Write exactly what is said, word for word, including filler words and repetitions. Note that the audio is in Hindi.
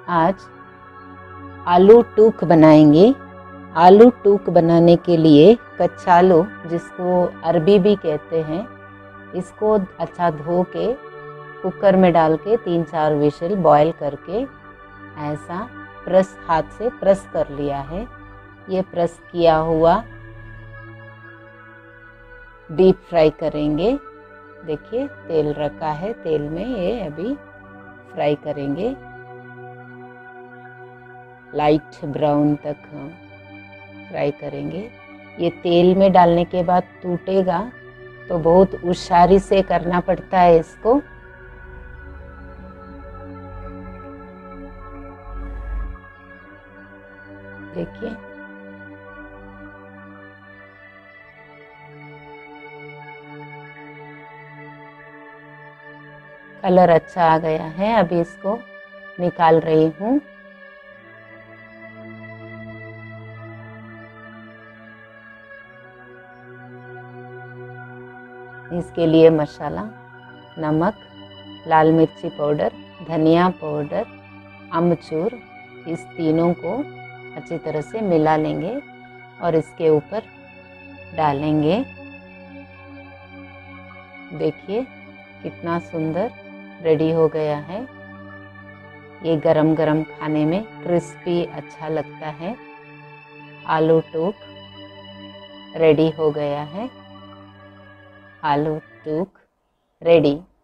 आज आलू टूक बनाएंगे। आलू टूक बनाने के लिए कच्चा आलू, जिसको अरबी भी कहते हैं, इसको अच्छा धो के कुकर में डाल के तीन चार विशल बॉईल करके ऐसा प्रेस हाथ से प्रेस कर लिया है। ये प्रेस किया हुआ डीप फ्राई करेंगे। देखिए तेल रखा है, तेल में ये अभी फ्राई करेंगे लाइट ब्राउन तक फ्राई करेंगे। ये तेल में डालने के बाद टूटेगा तो बहुत होशियारी से करना पड़ता है इसको। देखिए कलर अच्छा आ गया है, अभी इसको निकाल रही हूँ। इसके लिए मसाला, नमक, लाल मिर्ची पाउडर, धनिया पाउडर, अमचूर, इस तीनों को अच्छी तरह से मिला लेंगे और इसके ऊपर डालेंगे। देखिए कितना सुंदर रेडी हो गया है। ये गरम गरम खाने में क्रिस्पी अच्छा लगता है। आलू टूक रेडी हो गया है। आलू टूक रेडी।